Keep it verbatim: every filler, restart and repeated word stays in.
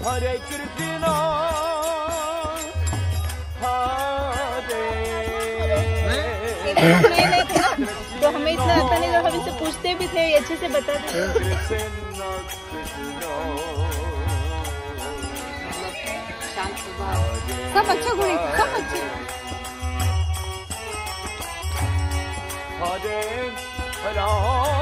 हरे कृष्णा हरे। तो हमें इतना आता नहीं, तो हम इसे पूछते भी थे, अच्छे से बता देते। सब अच्छे गुण, सब अच्छे। हरे राम